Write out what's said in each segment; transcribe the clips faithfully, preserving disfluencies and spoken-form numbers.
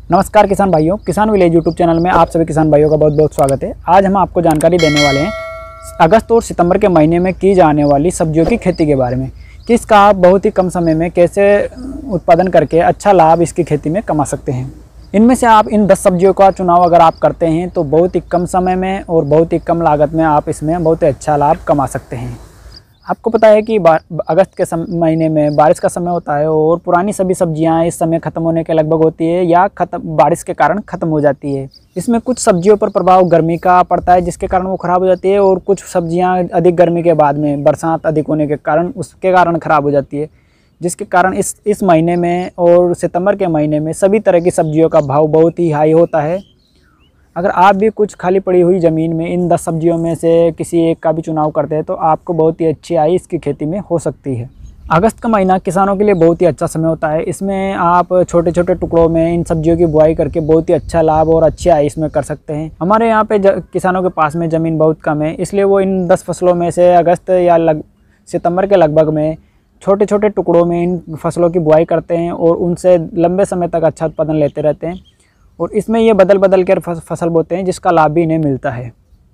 नमस्कार किसान भाइयों, किसान विलेज यूट्यूब चैनल में आप सभी किसान भाइयों का बहुत बहुत स्वागत है। आज हम आपको जानकारी देने वाले हैं अगस्त और सितंबर के महीने में की जाने वाली सब्जियों की खेती के बारे में कि इसका आप बहुत ही कम समय में कैसे उत्पादन करके अच्छा लाभ इसकी खेती में कमा सकते हैं। इनमें से आप इन दस सब्जियों का चुनाव अगर आप करते हैं तो बहुत ही कम समय में और बहुत ही कम लागत में आप इसमें बहुत ही अच्छा लाभ कमा सकते हैं। आपको पता है कि अगस्त के महीने में बारिश का समय होता है और पुरानी सभी सब्जियां इस समय ख़त्म होने के लगभग होती है या खत्म बारिश के कारण ख़त्म हो जाती है। इसमें कुछ सब्जियों पर प्रभाव गर्मी का पड़ता है जिसके कारण वो ख़राब हो जाती है, और कुछ सब्जियां अधिक गर्मी के बाद में बरसात अधिक होने के कारण उसके कारण ख़राब हो जाती है, जिसके कारण इस इस महीने में और सितंबर के महीने में सभी तरह की सब्जियों का भाव बहुत ही हाई होता है। अगर आप भी कुछ खाली पड़ी हुई ज़मीन में इन दस सब्जियों में से किसी एक का भी चुनाव करते हैं तो आपको बहुत ही अच्छी आय इसकी खेती में हो सकती है। अगस्त का महीना किसानों के लिए बहुत ही अच्छा समय होता है। इसमें आप छोटे छोटे टुकड़ों में इन सब्जियों की बुआई करके बहुत ही अच्छा लाभ और अच्छी आय इसमें कर सकते हैं। हमारे यहाँ पे किसानों के पास में ज़मीन बहुत कम है, इसलिए वो इन दस फसलों में से अगस्त या लग सितंबर के लगभग में छोटे छोटे टुकड़ों में इन फसलों की बुआई करते हैं और उनसे लंबे समय तक अच्छा उत्पादन लेते रहते हैं, और इसमें ये बदल बदल कर फसल बोते हैं जिसका लाभ भी इन्हें मिलता है।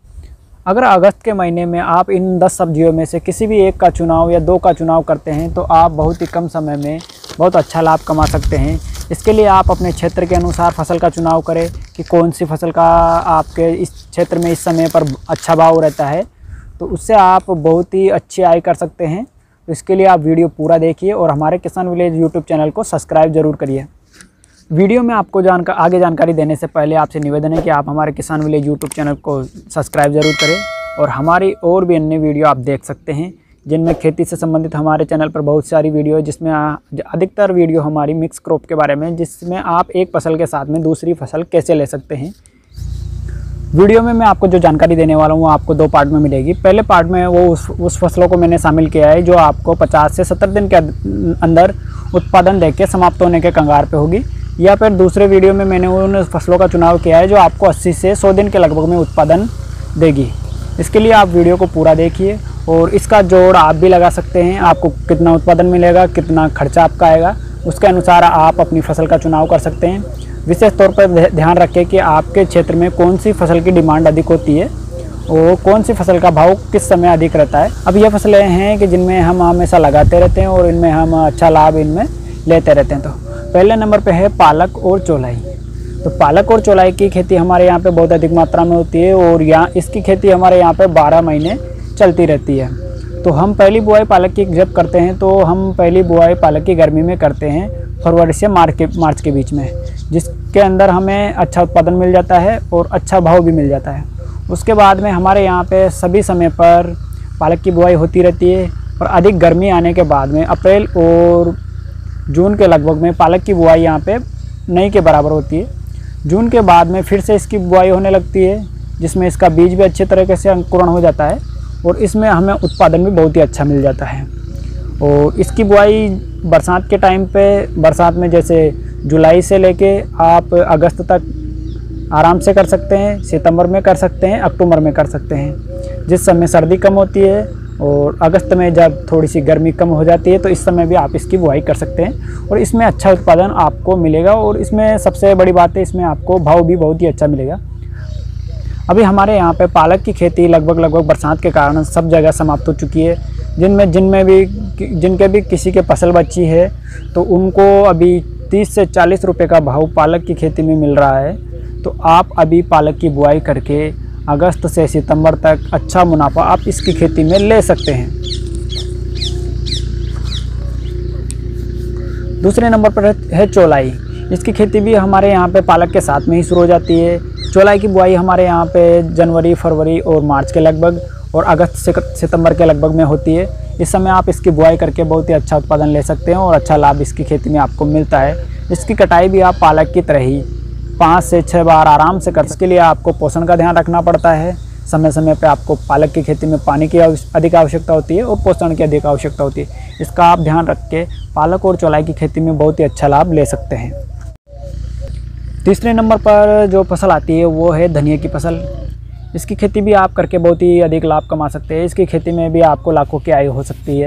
अगर अगस्त के महीने में आप इन दस सब्जियों में से किसी भी एक का चुनाव या दो का चुनाव करते हैं तो आप बहुत ही कम समय में बहुत अच्छा लाभ कमा सकते हैं। इसके लिए आप अपने क्षेत्र के अनुसार फसल का चुनाव करें कि कौन सी फसल का आपके इस क्षेत्र में इस समय पर अच्छा भाव रहता है, तो उससे आप बहुत ही अच्छी आय कर सकते हैं। तो इसके लिए आप वीडियो पूरा देखिए और हमारे किसान विलेज यूट्यूब चैनल को सब्सक्राइब ज़रूर करिए। वीडियो में आपको जानकर आगे जानकारी देने से पहले आपसे निवेदन है कि आप हमारे किसान विलेज यूट्यूब चैनल को सब्सक्राइब ज़रूर करें और हमारी और भी अन्य वीडियो आप देख सकते हैं जिनमें खेती से संबंधित हमारे चैनल पर बहुत सारी वीडियो है, जिसमें अधिकतर वीडियो हमारी मिक्स क्रॉप के बारे में, जिसमें आप एक फसल के साथ में दूसरी फसल कैसे ले सकते हैं। वीडियो में मैं आपको जो जानकारी देने वाला हूँ वो आपको दो पार्ट में मिलेगी। पहले पार्ट में वो उस उस फसलों को मैंने शामिल किया है जो आपको पचास से सत्तर दिन के अंदर उत्पादन देके समाप्त होने के कगार पे होगी, या फिर दूसरे वीडियो में मैंने उन फसलों का चुनाव किया है जो आपको अस्सी से सौ दिन के लगभग में उत्पादन देगी। इसके लिए आप वीडियो को पूरा देखिए और इसका जोड़ आप भी लगा सकते हैं। आपको कितना उत्पादन मिलेगा, कितना खर्चा आपका आएगा, उसके अनुसार आप अपनी फसल का चुनाव कर सकते हैं। विशेष तौर पर ध्यान रखें कि आपके क्षेत्र में कौन सी फसल की डिमांड अधिक होती है और कौन सी फसल का भाव किस समय अधिक रहता है। अब ये फसलें हैं कि जिनमें हम हमेशा लगाते रहते हैं और इनमें हम अच्छा लाभ इनमें लेते रहते हैं। तो पहले नंबर पे है पालक और चौलाई। तो पालक और चौलाई की खेती हमारे यहाँ पे बहुत अधिक मात्रा में होती है और यहाँ इसकी खेती हमारे यहाँ पे बारह महीने चलती रहती है। तो हम पहली बुआई पालक की जब करते हैं तो हम पहली बुआई पालक की गर्मी में करते हैं, फरवरी से मार्च के मार्च के बीच में, जिसके अंदर हमें अच्छा उत्पादन मिल जाता है और अच्छा भाव भी मिल जाता है। उसके बाद में हमारे यहाँ पे सभी समय पर पालक की बुआई होती रहती है और अधिक गर्मी आने के बाद में अप्रैल और जून के लगभग में पालक की बुआई यहाँ पे नहीं के बराबर होती है। जून के बाद में फिर से इसकी बुआई होने लगती है जिसमें इसका बीज भी अच्छे तरीके से अंकुरण हो जाता है और इसमें हमें उत्पादन भी बहुत ही अच्छा मिल जाता है। और इसकी बुआई बरसात के टाइम पे, बरसात में जैसे जुलाई से लेके आप अगस्त तक आराम से कर सकते हैं, सितंबर में कर सकते हैं, अक्टूबर में कर सकते हैं, जिस समय सर्दी कम होती है। और अगस्त में जब थोड़ी सी गर्मी कम हो जाती है तो इस समय भी आप इसकी बुआई कर सकते हैं और इसमें अच्छा उत्पादन आपको मिलेगा। और इसमें सबसे बड़ी बात है, इसमें आपको भाव भी बहुत ही अच्छा मिलेगा। अभी हमारे यहाँ पे पालक की खेती लगभग लगभग बरसात के कारण सब जगह समाप्त हो चुकी है। जिनमें जिनमें भी जिनके भी किसी के फसल बची है तो उनको अभी तीस से चालीस रुपये का भाव पालक की खेती में मिल रहा है। तो आप अभी पालक की बुआई करके अगस्त से सितंबर तक अच्छा मुनाफा आप इसकी खेती में ले सकते हैं। दूसरे नंबर पर है चौलाई। इसकी खेती भी हमारे यहाँ पे पालक के साथ में ही शुरू हो जाती है। चौलाई की बुआई हमारे यहाँ पे जनवरी, फरवरी और मार्च के लगभग और अगस्त से सितंबर के लगभग में होती है। इस समय आप इसकी बुआई करके बहुत ही अच्छा उत्पादन ले सकते हैं और अच्छा लाभ इसकी खेती में आपको मिलता है। इसकी कटाई भी आप पालक की तरह ही पाँच से छः बार आराम से कर। इसके लिए आपको पोषण का ध्यान रखना पड़ता है। समय समय पे आपको पालक की खेती में पानी की अधिक आवश्यकता होती है और पोषण की अधिक आवश्यकता होती है। इसका आप ध्यान रख के पालक और चौलाई की खेती में बहुत ही अच्छा लाभ ले सकते हैं। तीसरे नंबर पर जो फसल आती है वो है धनिया की फसल। इसकी खेती भी आप करके बहुत ही अधिक लाभ कमा सकते हैं। इसकी खेती में भी आपको लाखों की आय हो सकती है।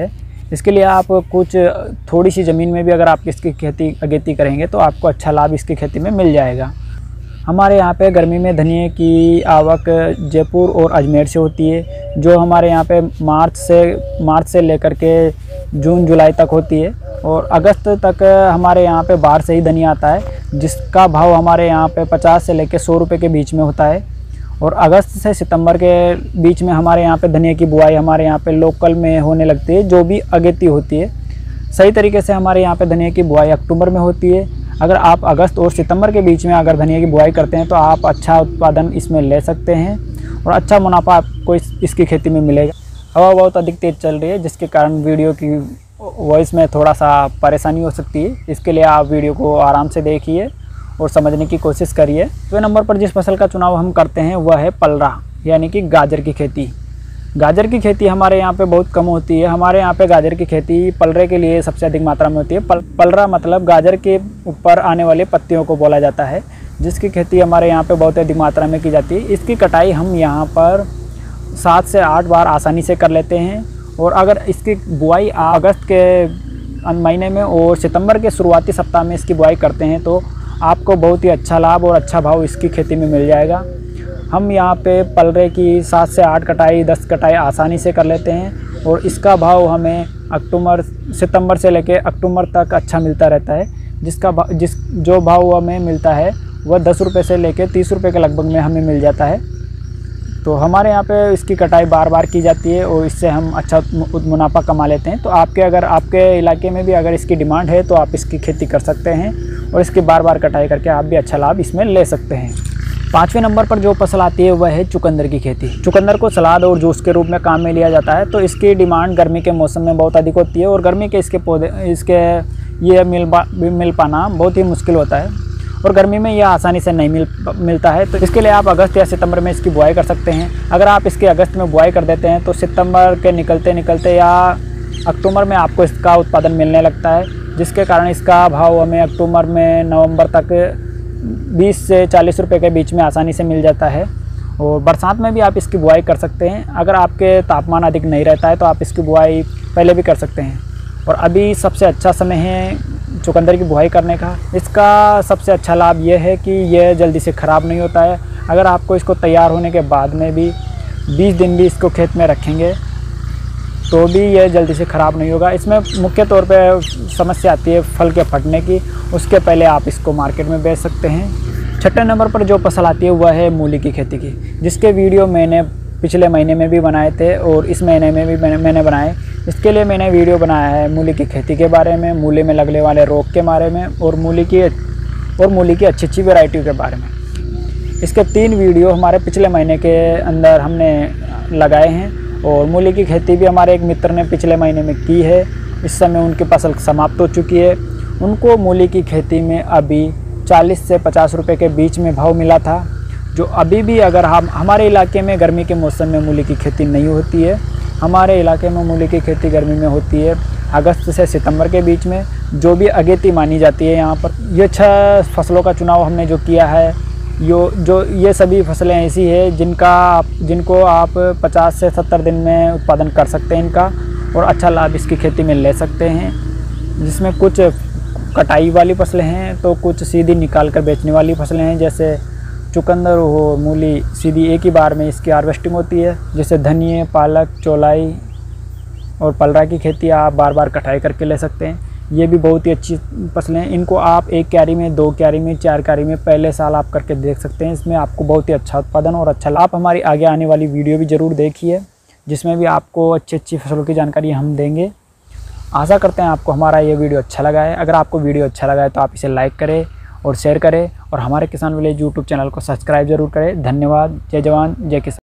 इसके लिए आप कुछ थोड़ी सी ज़मीन में भी अगर आप इसकी खेती अगेती करेंगे तो आपको अच्छा लाभ इसकी खेती में मिल जाएगा। हमारे यहाँ पे गर्मी में धनिए की आवक जयपुर और अजमेर से होती है, जो हमारे यहाँ पे मार्च से मार्च से लेकर के जून जुलाई तक होती है, और अगस्त तक हमारे यहाँ पे बाहर से ही धनिया आता है, जिसका भाव हमारे यहाँ पे पचास से लेकर सौ रुपये के बीच में होता है। और अगस्त से सितंबर के बीच में हमारे यहाँ पे धनिया की बुआई हमारे यहाँ पे लोकल में होने लगती है, जो भी अगेती होती है। सही तरीके से हमारे यहाँ पे धनिया की बुआई अक्टूबर में होती है। अगर आप अगस्त और सितंबर के बीच में अगर धनिया की बुआई करते हैं तो आप अच्छा उत्पादन इसमें ले सकते हैं और अच्छा मुनाफा आपको इस, इसकी खेती में मिलेगा। हवा बहुत अधिक तेज़ चल रही है, जिसके कारण वीडियो की वॉइस में थोड़ा सा परेशानी हो सकती है। इसके लिए आप वीडियो को आराम से देखिए और समझने की कोशिश करिए। तो नंबर पर जिस फसल का चुनाव हम करते हैं वह है पलरा, यानी कि गाजर की खेती। गाजर की खेती हमारे यहाँ पे बहुत कम होती है। हमारे यहाँ पे गाजर की खेती पलरे के लिए सबसे अधिक मात्रा में होती है। पल पलरा मतलब गाजर के ऊपर आने वाले पत्तियों को बोला जाता है, जिसकी खेती हमारे यहाँ पे बहुत अधिक मात्रा में की जाती है। इसकी कटाई हम यहाँ पर सात से आठ बार आसानी से कर लेते हैं। और अगर इसकी बुआई अगस्त के महीने में और सितंबर के शुरुआती सप्ताह में इसकी बुआई करते हैं तो आपको बहुत ही अच्छा लाभ और अच्छा भाव इसकी खेती में मिल जाएगा। हम यहाँ पे पलरे की सात से आठ कटाई दस कटाई आसानी से कर लेते हैं, और इसका भाव हमें अक्टूबर सितंबर से लेके अक्टूबर तक अच्छा मिलता रहता है। जिसका जिस जो भाव हमें मिलता है वह दस रुपये से लेके तीस रुपये के लगभग में हमें मिल जाता है। तो हमारे यहाँ पे इसकी कटाई बार बार की जाती है और इससे हम अच्छा मुनाफा कमा लेते हैं। तो आपके अगर आपके इलाके में भी अगर इसकी डिमांड है तो आप इसकी खेती कर सकते हैं और इसकी बार बार कटाई करके आप भी अच्छा लाभ इसमें ले सकते हैं। पाँचवें नंबर पर जो फसल आती है वह है चुकंदर की खेती। चुकंदर को सलाद और जूस के रूप में काम में लिया जाता है। तो इसकी डिमांड गर्मी के मौसम में बहुत अधिक होती है और गर्मी के इसके पौधे इसके ये मिल मिल पाना बहुत ही मुश्किल होता है और गर्मी में यह आसानी से नहीं मिल मिलता है। तो इसके लिए आप अगस्त या सितंबर में इसकी बुआई कर सकते हैं। अगर आप इसके अगस्त में बुआई कर देते हैं तो सितंबर के निकलते निकलते या अक्टूबर में आपको इसका उत्पादन मिलने लगता है, जिसके कारण इसका भाव हमें अक्टूबर में नवंबर तक बीस से चालीस रुपए के बीच में आसानी से मिल जाता है। और बरसात में भी आप इसकी बुआई कर सकते हैं। अगर आपके तापमान अधिक नहीं रहता है तो आप इसकी बुआई पहले भी कर सकते हैं। और अभी सबसे अच्छा समय है चुकंदर की बुआई करने का। इसका सबसे अच्छा लाभ यह है कि यह जल्दी से ख़राब नहीं होता है। अगर आपको इसको तैयार होने के बाद में भी बीस दिन भी इसको खेत में रखेंगे तो भी यह जल्दी से ख़राब नहीं होगा। इसमें मुख्य तौर पे समस्या आती है फल के फटने की, उसके पहले आप इसको मार्केट में बेच सकते हैं। छठे नंबर पर जो फसल आती है वह है मूली की खेती की, जिसके वीडियो मैंने पिछले महीने में भी बनाए थे और इस महीने में भी मैंने मैंने बनाए। इसके लिए मैंने वीडियो बनाया है मूली की खेती के बारे में, मूली में लगने वाले रोग के बारे में और मूली की और मूली की अच्छी अच्छी वैरायटी के बारे में। इसके तीन वीडियो हमारे पिछले महीने के अंदर हमने लगाए हैं। और मूली की खेती भी हमारे एक मित्र ने पिछले महीने में की है। इस समय उनकी फसल समाप्त हो चुकी है। उनको मूली की खेती में अभी चालीस से पचास रुपए के बीच में भाव मिला था, जो अभी भी अगर हम हमारे इलाके में गर्मी के मौसम में मूली की खेती नहीं होती है। हमारे इलाके में मूली की खेती गर्मी में होती है अगस्त से सितंबर के बीच में, जो भी अगेती मानी जाती है। यहाँ पर ये छह फसलों का चुनाव हमने जो किया है, यो जो ये सभी फसलें ऐसी है जिनका आप जिनको आप पचास से सत्तर दिन में उत्पादन कर सकते हैं इनका, और अच्छा लाभ इसकी खेती में ले सकते हैं। जिसमें कुछ कटाई वाली फसलें हैं तो कुछ सीधी निकाल कर बेचने वाली फसलें हैं। जैसे चुकंदर हो, मूली सीधी एक ही बार में इसकी हार्वेस्टिंग होती है। जैसे धनिया, पालक, चौलाई और पलरा की खेती आप बार बार कटाई करके ले सकते हैं। ये भी बहुत ही अच्छी फसलें हैं। इनको आप एक क्यारी में, दो क्यारी में, चार क्यारी में पहले साल आप करके देख सकते हैं। इसमें आपको बहुत ही अच्छा उत्पादन और अच्छा लाभ। हमारी आगे आने वाली वीडियो भी ज़रूर देखिए, जिसमें भी आपको अच्छी अच्छी फसलों की जानकारी हम देंगे। आशा करते हैं आपको हमारा ये वीडियो अच्छा लगा है। अगर आपको वीडियो अच्छा लगा है तो आप इसे लाइक करें और शेयर करें और हमारे किसान विलेज यूट्यूब चैनल को सब्सक्राइब जरूर करें। धन्यवाद। जय जवान जय किसान।